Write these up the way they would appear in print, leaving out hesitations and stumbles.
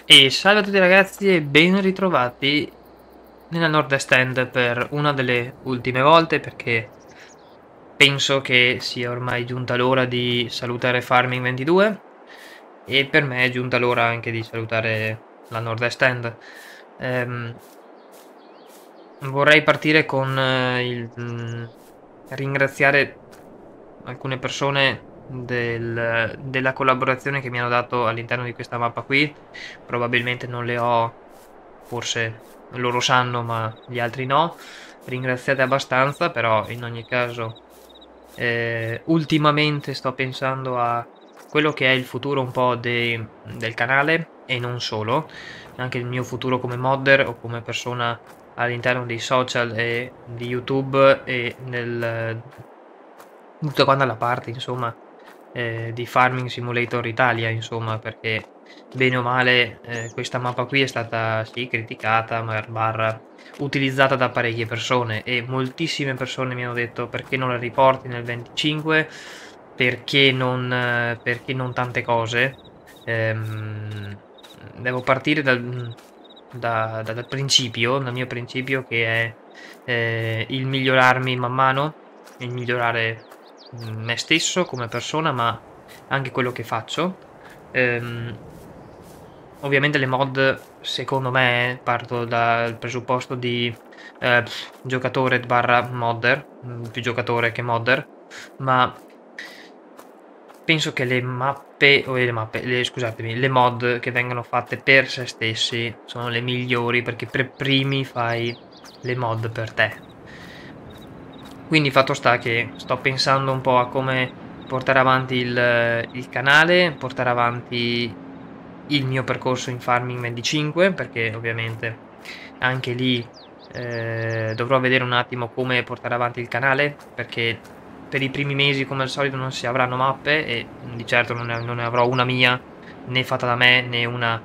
E salve a tutti ragazzi e ben ritrovati nella Nord-Est End per una delle ultime volte, perché penso che sia ormai giunta l'ora di salutare Farming 22 e per me è giunta l'ora anche di salutare la Nord-Est End. Ehm, Vorrei partire con ringraziare alcune persone della collaborazione che mi hanno dato all'interno di questa mappa qui. Probabilmente non le ho, forse loro sanno, ma gli altri no. Ringraziate abbastanza, però in ogni caso ultimamente sto pensando a quello che è il futuro un po' del canale e non solo, anche il mio futuro come modder o come persona all'interno dei social e di YouTube e tutta quanta la parte, insomma, di Farming Simulator Italia, insomma, perché bene o male questa mappa qui è stata sì criticata, ma barra utilizzata da parecchie persone e moltissime persone mi hanno detto perché non la riporti nel 25, perché non tante cose. Ehm, Devo partire dal principio, dal mio principio che è il migliorarmi man mano, il migliorare me stesso come persona, ma anche quello che faccio. Ehm, Ovviamente le mod, secondo me, parto dal presupposto di giocatore barra modder, più giocatore che modder, ma penso che scusatemi, le mod che vengono fatte per se stessi sono le migliori perché per primi fai le mod per te. Quindi fatto sta che sto pensando un po' a come portare avanti il canale, portare avanti il mio percorso in Farming 25, perché ovviamente anche lì dovrò vedere un attimo come portare avanti il canale, perché per i primi mesi come al solito non si avranno mappe e di certo non ne avrò una mia, né fatta da me, né una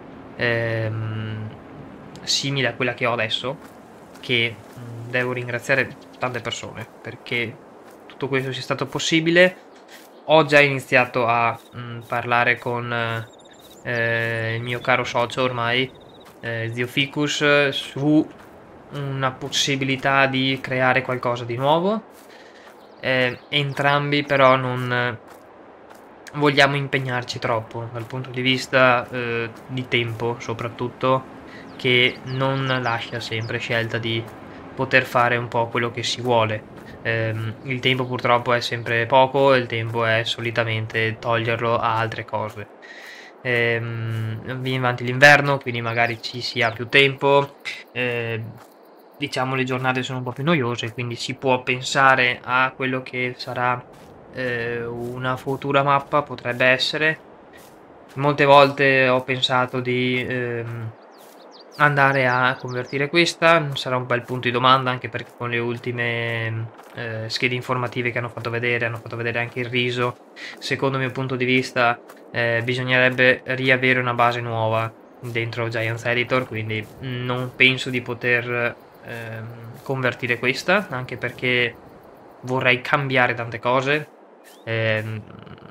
simile a quella che ho adesso, che devo ringraziare tante persone perché tutto questo sia stato possibile. Ho già iniziato a parlare con il mio caro socio ormai, Zio Ficus, su una possibilità di creare qualcosa di nuovo. Entrambi però non vogliamo impegnarci troppo dal punto di vista di tempo, soprattutto, che non lascia sempre scelta di poter fare un po' quello che si vuole. Il tempo purtroppo è sempre poco, il tempo è solitamente toglierlo a altre cose. Viene avanti l'inverno, quindi magari ci si ha più tempo, diciamo le giornate sono un po' più noiose, quindi si può pensare a quello che sarà una futura mappa, potrebbe essere. Molte volte ho pensato di andare a convertire questa, sarà un bel punto di domanda anche perché con le ultime schede informative che hanno fatto vedere anche il riso, secondo il mio punto di vista bisognerebbe riavere una base nuova dentro Giants Editor, quindi non penso di poter convertire questa, anche perché vorrei cambiare tante cose. Ehm,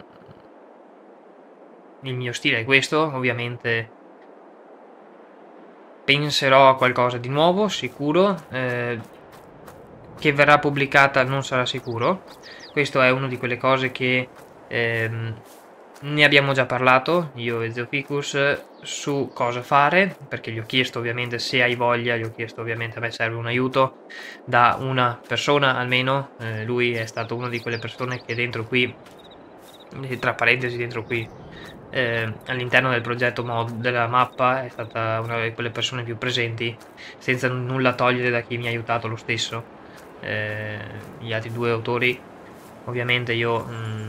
il mio stile è questo, ovviamente penserò a qualcosa di nuovo, sicuro. Che verrà pubblicata non sarà sicuro. Questo è una di quelle cose che ne abbiamo già parlato, io e Zio Ficus, su cosa fare, perché gli ho chiesto ovviamente se hai voglia, gli ho chiesto ovviamente a me serve un aiuto da una persona almeno, lui è stato una di quelle persone che dentro qui, tra parentesi dentro qui, all'interno del progetto della mappa è stata una di quelle persone più presenti, senza nulla togliere da chi mi ha aiutato lo stesso. Gli altri due autori, ovviamente io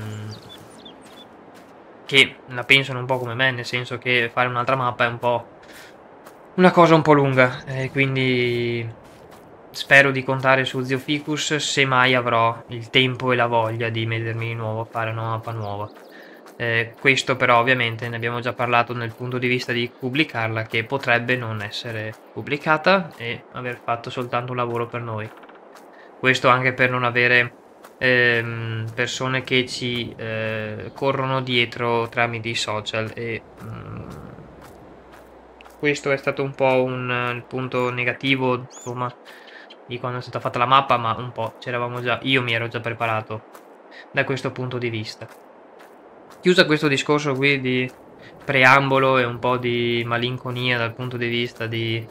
che la pensano un po' come me, nel senso che fare un'altra mappa è un po' una cosa un po' lunga, quindi spero di contare su Zio Ficus se mai avrò il tempo e la voglia di mettermi di nuovo a fare una mappa nuova. Questo però ovviamente ne abbiamo già parlato nel punto di vista di pubblicarla, che potrebbe non essere pubblicata e aver fatto soltanto un lavoro per noi. Questo anche per non avere persone che ci corrono dietro tramite i social e questo è stato un po' il punto negativo, insomma, di quando è stata fatta la mappa, ma un po' io mi ero già preparato da questo punto di vista. Chiusa questo discorso qui di preambolo e un po' di malinconia dal punto di vista di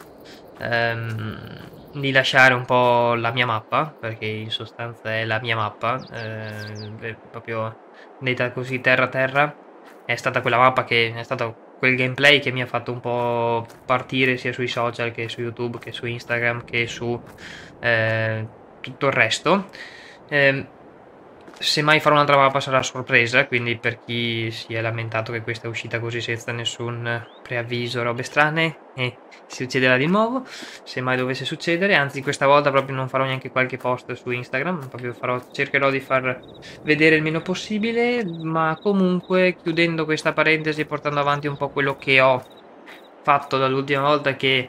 lasciare un po' la mia mappa, perché in sostanza è la mia mappa, è proprio detta così terra terra, è stata quella mappa che è stato quel gameplay che mi ha fatto un po' partire sia sui social che su YouTube che su Instagram che su tutto il resto. Se mai farò un'altra mappa sarà sorpresa, quindi per chi si è lamentato che questa è uscita così senza nessun preavviso, robe strane, e succederà di nuovo, se mai dovesse succedere, anzi questa volta proprio non farò neanche qualche post su Instagram, proprio cercherò di far vedere il meno possibile, ma comunque chiudendo questa parentesi e portando avanti un po' quello che ho fatto dall'ultima volta che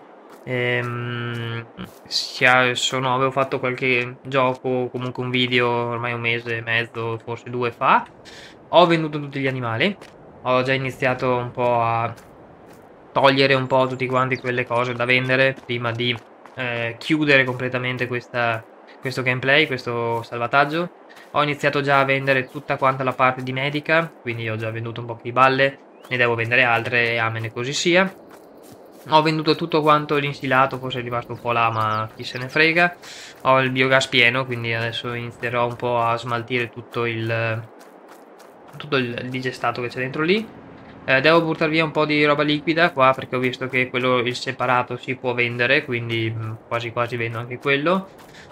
avevo fatto qualche gioco, comunque un video ormai un mese e mezzo, forse 2 fa. Ho venduto tutti gli animali, ho già iniziato un po' a togliere un po' tutti quanti quelle cose da vendere prima di chiudere completamente questo gameplay, questo salvataggio. Ho iniziato già a vendere tutta quanta la parte di medica, quindi ho già venduto un po' di balle, ne devo vendere altre e amene così sia. Ho venduto tutto quanto l'insilato, forse è rimasto un po' là, ma chi se ne frega. Ho il biogas pieno, quindi adesso inizierò un po' a smaltire tutto il digestato che c'è dentro lì. Devo buttare via un po' di roba liquida qua, perché ho visto che il separato si può vendere, quindi quasi quasi vendo anche quello.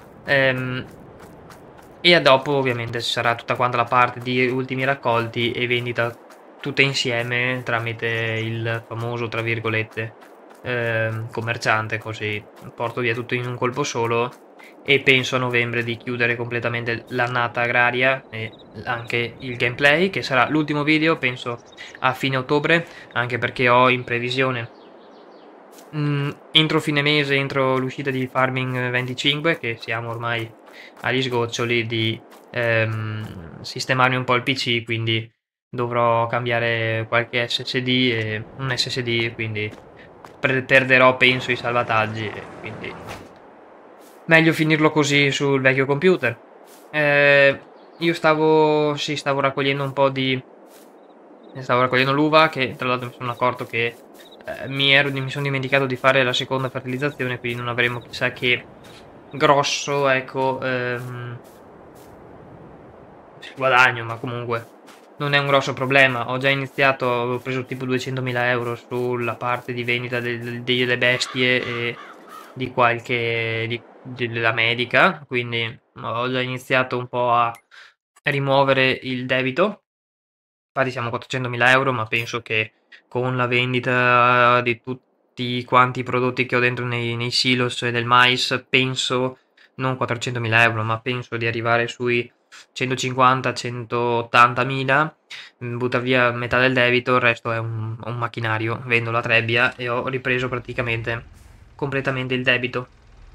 E dopo ovviamente ci sarà tutta quanta la parte di ultimi raccolti e vendita tutte insieme tramite il famoso, tra virgolette, commerciante, così porto via tutto in un colpo solo e penso a novembre di chiudere completamente l'annata agraria e anche il gameplay, che sarà l'ultimo video, penso a fine ottobre, anche perché ho in previsione entro fine mese, entro l'uscita di Farming 25, che siamo ormai agli sgoccioli, di sistemarmi un po' il PC, quindi dovrò cambiare qualche SSD e un SSD, quindi perderò penso i salvataggi e quindi meglio finirlo così sul vecchio computer. Io stavo raccogliendo un po' di stavo raccogliendo l'uva, che tra l'altro mi sono accorto che mi sono dimenticato di fare la seconda fertilizzazione, quindi non avremo chissà che grosso, ecco, guadagno, ma comunque non è un grosso problema. Ho già iniziato, avevo preso tipo 200.000 euro sulla parte di vendita delle bestie e di della medica, quindi ho già iniziato un po' a rimuovere il debito. Infatti siamo a 400.000 euro, ma penso che con la vendita di tutti quanti i prodotti che ho dentro nei silos e del mais, penso, non 400.000 euro, ma penso di arrivare sui 150-180.000, butta via metà del debito, il resto è un macchinario, vendo la trebbia e ho ripreso praticamente completamente il debito.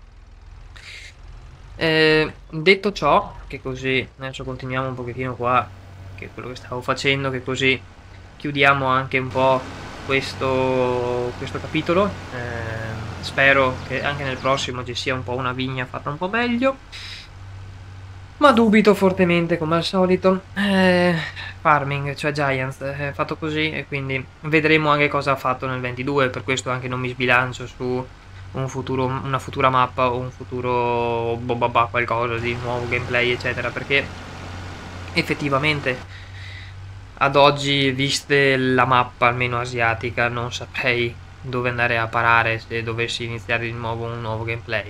Detto ciò, che così adesso continuiamo un pochettino qua, che è quello che stavo facendo, che così chiudiamo anche un po' questo capitolo. Spero che anche nel prossimo ci sia un po' una vigna fatta un po' meglio, ma dubito fortemente come al solito. Farming, cioè Giants, è fatto così e quindi vedremo anche cosa ha fatto nel 22, per questo anche non mi sbilancio su una futura mappa o un futuro qualcosa di nuovo gameplay eccetera, perché effettivamente ad oggi, viste la mappa almeno asiatica, non saprei dove andare a parare se dovessi iniziare di nuovo un nuovo gameplay.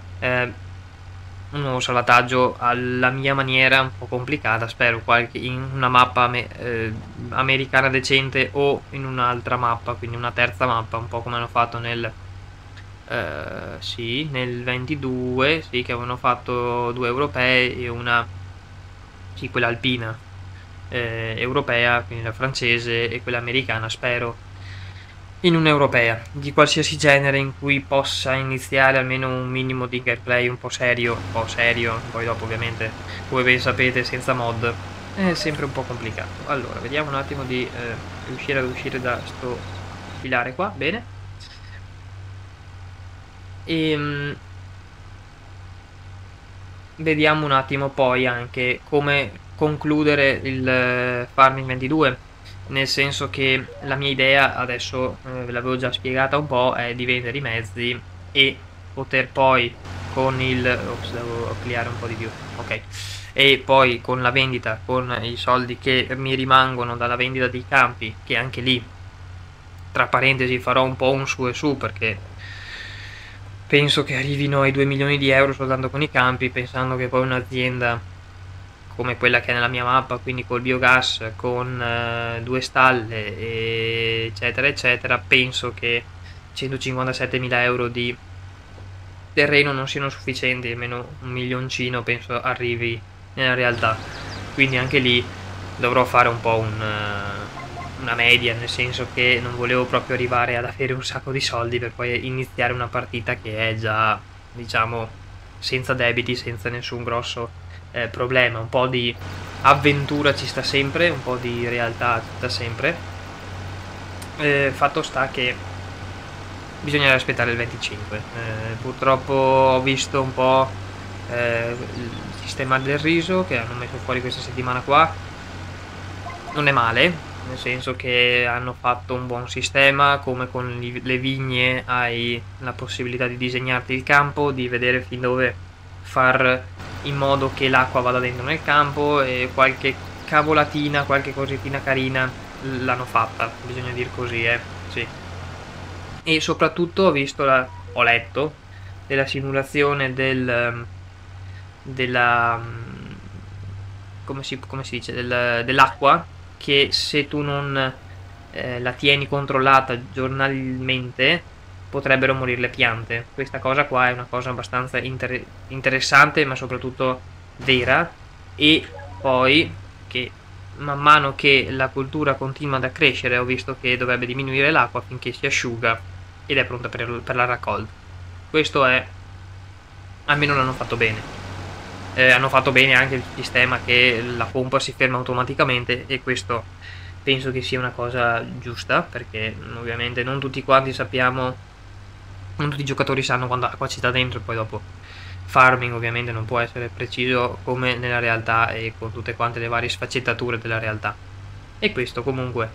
Un nuovo salvataggio alla mia maniera, un po' complicata, spero in una mappa americana decente o in un'altra mappa, quindi una terza mappa, un po' come hanno fatto nel 22, sì, che avevano fatto 2 europee e una, sì, quella alpina europea, quindi la francese, e quella americana, spero in un'europea di qualsiasi genere in cui possa iniziare almeno un minimo di gameplay un po' serio, poi dopo ovviamente, come ben sapete, senza mod è sempre un po' complicato. Allora, vediamo un attimo di riuscire ad uscire da sto filare qua, bene. E vediamo un attimo poi anche come concludere il Farming 22, nel senso che la mia idea, adesso ve l'avevo già spiegata un po', è di vendere i mezzi e poter poi con il... Ops, devo ampliare un po' di più, ok. E poi con la vendita, con i soldi che mi rimangono dalla vendita dei campi, che anche lì, tra parentesi, farò un po' un su e su, perché penso che arrivino ai 2 milioni di euro soltanto con i campi, pensando che poi un'azienda come quella che è nella mia mappa, quindi col biogas, con 2 stalle, eccetera eccetera, penso che 157.000 euro di terreno non siano sufficienti, almeno un milioncino penso arrivi nella realtà, quindi anche lì dovrò fare un po' una media, nel senso che non volevo proprio arrivare ad avere un sacco di soldi per poi iniziare una partita che è già, diciamo, senza debiti, senza nessun grosso problema. Un po' di avventura ci sta sempre, un po' di realtà ci sta sempre. Fatto sta che bisogna aspettare il 25. Purtroppo ho visto un po' il sistema del riso che hanno messo fuori questa settimana qua. Non è male, nel senso che hanno fatto un buon sistema, come con le vigne hai la possibilità di disegnarti il campo, di vedere fin dove far in modo che l'acqua vada dentro nel campo, e qualche cavolatina, qualche cosettina carina l'hanno fatta, bisogna dire così, sì. E soprattutto ho letto della simulazione della come si dice, dell'acqua, che se tu non la tieni controllata giornalmente potrebbero morire le piante. Questa cosa qua è una cosa abbastanza interessante, ma soprattutto vera. E poi che man mano che la cultura continua ad crescere, ho visto che dovrebbe diminuire l'acqua finché si asciuga ed è pronta per la raccolta. Questo è, almeno l'hanno fatto bene. Hanno fatto bene anche il sistema che la pompa si ferma automaticamente, e questo penso che sia una cosa giusta, perché ovviamente non tutti quanti sappiamo, non tutti i giocatori sanno quando acqua ci sta dentro, e poi dopo farming ovviamente non può essere preciso come nella realtà e con tutte quante le varie sfaccettature della realtà. E questo comunque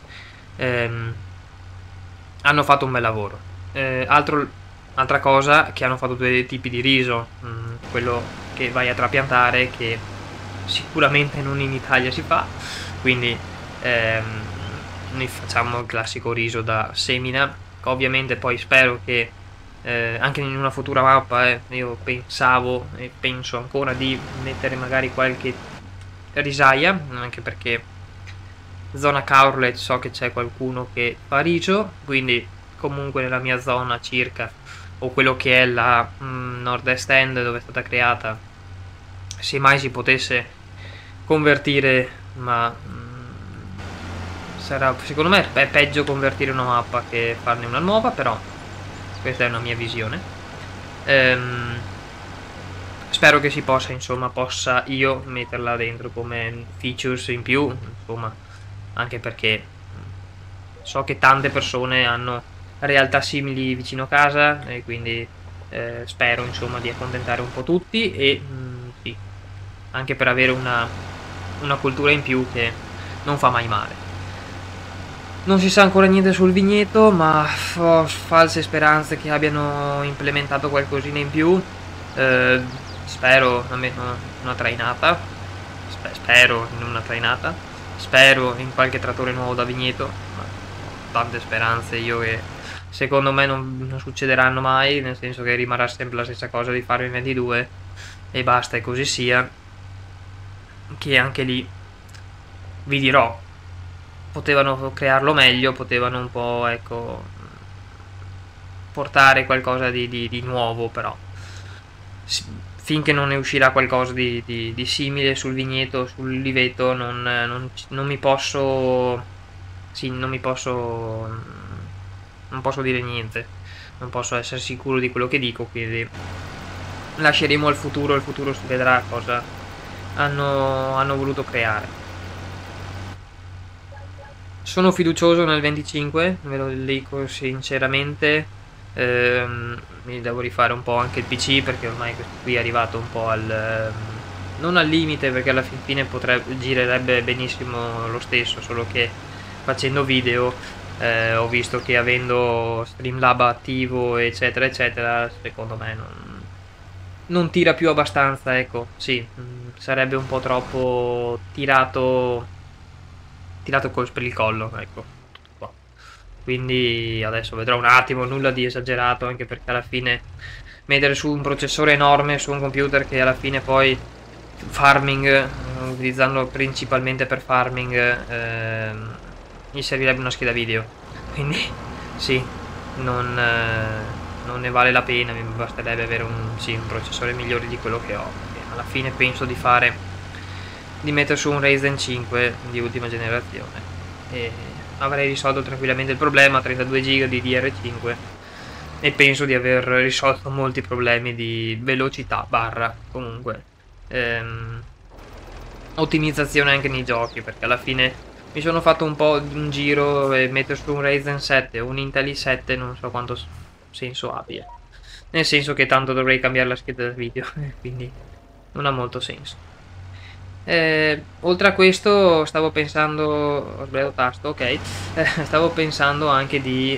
hanno fatto un bel lavoro. Altra cosa, che hanno fatto 2 tipi di riso, quello che vai a trapiantare, che sicuramente non in Italia si fa, quindi noi facciamo il classico riso da semina. Ovviamente poi spero che anche in una futura mappa io pensavo e penso ancora di mettere magari qualche risaia, anche perché zona Caorlet so che c'è qualcuno che fa riso, quindi comunque nella mia zona circa, o quello che è la nord-est end dove è stata creata, se mai si potesse convertire, ma sarà, secondo me è peggio convertire una mappa che farne una nuova, però questa è una mia visione. Spero che si possa, insomma, possa io metterla dentro come features in più, insomma, anche perché so che tante persone hanno realtà simili vicino a casa, e quindi spero, insomma, di accontentare un po' tutti, e sì, anche per avere una cultura in più che non fa mai male. Non si sa ancora niente sul vigneto, ma ho false speranze che abbiano implementato qualcosina in più. Spero almeno una trainata, spero in una trainata, spero in qualche trattore nuovo da vigneto, ma ho tante speranze io che secondo me non succederanno mai, nel senso che rimarrà sempre la stessa cosa di fare il 22 e basta, e così sia. Che anche lì vi dirò, potevano crearlo meglio, potevano un po', ecco, portare qualcosa di nuovo, però finché non ne uscirà qualcosa di simile sul vigneto, sull'oliveto, non mi posso, sì, non posso dire niente, non posso essere sicuro di quello che dico, quindi lasceremo al futuro, il futuro si vedrà cosa hanno voluto creare. Sono fiducioso nel 25, ve lo dico sinceramente, Mi devo rifare un po' anche il PC, perché ormai questo qui è arrivato un po' al non al limite, perché alla fine girerebbe benissimo lo stesso, solo che facendo video ho visto che avendo Streamlab attivo eccetera eccetera, secondo me non tira più abbastanza, ecco. Sì, sarebbe un po' troppo tirato per il collo, ecco. Qua. Quindi adesso vedrò un attimo, nulla di esagerato, anche perché alla fine mettere su un processore enorme su un computer che alla fine poi farming, utilizzandolo principalmente per farming, gli servirebbe una scheda video. Quindi sì, non ne vale la pena, mi basterebbe avere un processore migliore di quello che ho. Alla fine penso di mettere su un Ryzen 5 di ultima generazione e avrei risolto tranquillamente il problema, 32 GB di DR5, e penso di aver risolto molti problemi di velocità barra comunque ottimizzazione anche nei giochi, perché alla fine mi sono fatto un po' di un giro e mettere su un Ryzen 7 o un Intel i7 non so quanto senso abbia, nel senso che tanto dovrei cambiare la scheda del video quindi non ha molto senso. Oltre a questo stavo pensando, ho sbagliato tasto, ok, stavo pensando anche di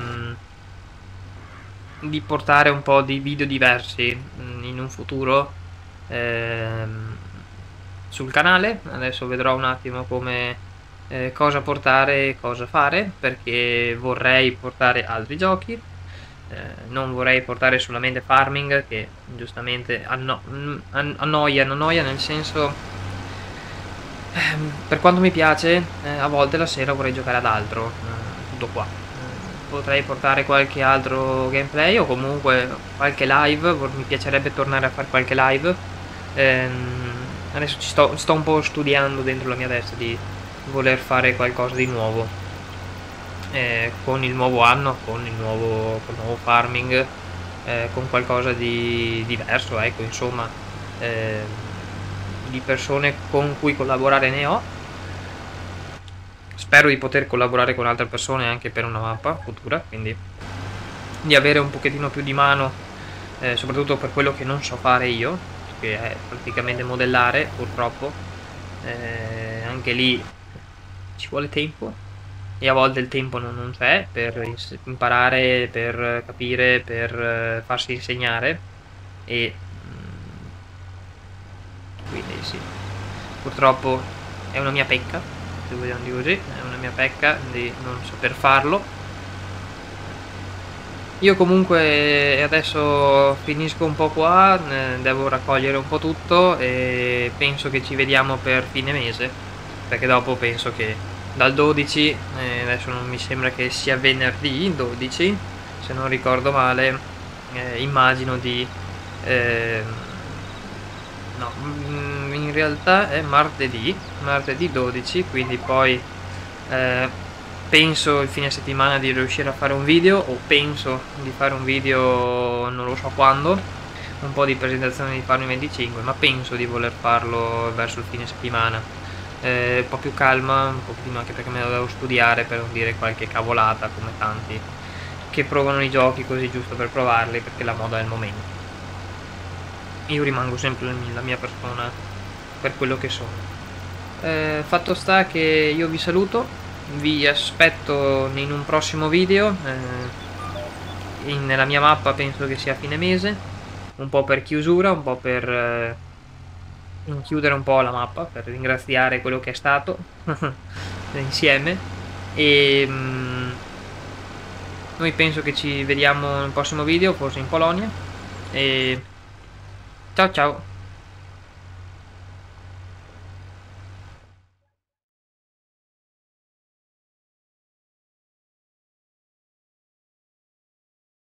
portare un po' di video diversi in un futuro sul canale. Adesso vedrò un attimo come cosa portare e cosa fare, perché vorrei portare altri giochi, non vorrei portare solamente farming, che giustamente annoia nel senso, per quanto mi piace, a volte la sera vorrei giocare ad altro, tutto qua. Potrei portare qualche altro gameplay o comunque qualche live, mi piacerebbe tornare a fare qualche live. Adesso sto un po' studiando dentro la mia testa di voler fare qualcosa di nuovo, con il nuovo anno, con il nuovo farming, con qualcosa di diverso, ecco, insomma, di persone con cui collaborare ne ho. Spero di poter collaborare con altre persone anche per una mappa futura, quindi di avere un pochettino più di mano, soprattutto per quello che non so fare io, che è praticamente modellare, purtroppo. Anche lì ci vuole tempo e a volte il tempo non c'è per imparare, per capire, per farsi insegnare, e quindi sì, purtroppo è una mia pecca, se vogliamo dire così, è una mia pecca di non saper farlo. Io comunque adesso finisco un po' qua, devo raccogliere un po' tutto e penso che ci vediamo per fine mese, perché dopo penso che dal 12, adesso non mi sembra che sia venerdì 12, se non ricordo male, immagino di no, in realtà è martedì 12, quindi poi penso il fine settimana di riuscire a fare un video, o penso di fare un video non lo so quando, un po' di presentazione di Farming 25, ma penso di voler farlo verso il fine settimana, un po' più calma, un pochettino, anche perché me lo devo studiare per non dire qualche cavolata come tanti che provano i giochi così giusto per provarli perché la moda è il momento. Io rimango sempre la mia persona per quello che sono. Fatto sta che io vi saluto, vi aspetto in un prossimo video, nella mia mappa penso che sia a fine mese, un po' per chiusura, un po' per chiudere un po' la mappa, per ringraziare quello che è stato insieme, e noi penso che ci vediamo nel prossimo video, forse in Polonia, e ciao ciao.